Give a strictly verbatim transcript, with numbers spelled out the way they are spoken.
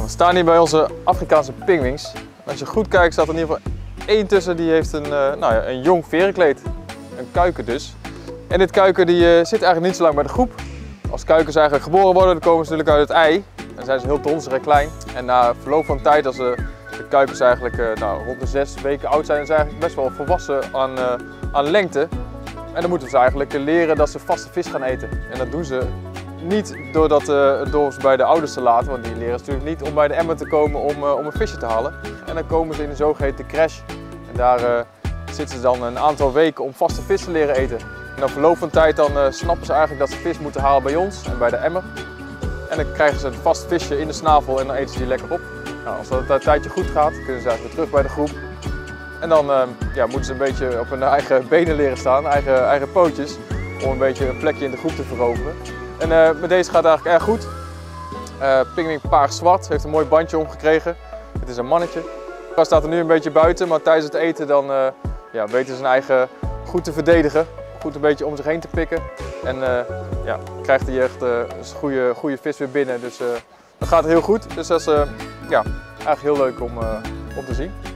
We staan hier bij onze Afrikaanse pinguïns. Als je goed kijkt staat er in ieder geval één tussen die heeft een, uh, nou ja, een jong verenkleed. Een kuiken dus. En dit kuiken die, uh, zit eigenlijk niet zo lang bij de groep. Als kuikens eigenlijk geboren worden, dan komen ze natuurlijk uit het ei. Dan zijn ze heel donzig en klein. En na verloop van tijd, als uh, de kuikens eigenlijk uh, nou, rond de zes weken oud zijn, zijn ze eigenlijk best wel volwassen aan, uh, aan lengte. En dan moeten ze eigenlijk leren dat ze vaste vis gaan eten. En dat doen ze niet doordat, uh, door ze bij de ouders te laten, want die leren ze natuurlijk niet om bij de emmer te komen om, uh, om een visje te halen. En dan komen ze in een zogeheten crash. En daar uh, zitten ze dan een aantal weken om vaste vis te leren eten. En na verloop van tijd dan uh, snappen ze eigenlijk dat ze vis moeten halen bij ons en bij de emmer. En dan krijgen ze een vast visje in de snavel en dan eten ze die lekker op. Nou, als dat een tijdje goed gaat, kunnen ze eigenlijk weer terug bij de groep. En dan uh, ja, moeten ze een beetje op hun eigen benen leren staan, eigen, eigen pootjes, om een beetje een plekje in de groep te veroveren. En uh, met deze gaat het eigenlijk erg goed. Uh, Pinguïn paars-zwart heeft een mooi bandje omgekregen. Het is een mannetje. Hij staat er nu een beetje buiten, maar tijdens het eten dan, uh, ja, weten ze zijn eigen goed te verdedigen. Goed een beetje om zich heen te pikken. En uh, ja, krijgt hij echt uh, een goede, goede vis weer binnen. Dus uh, dat gaat heel goed. Dus dat is uh, ja, eigenlijk heel leuk om, uh, om te zien.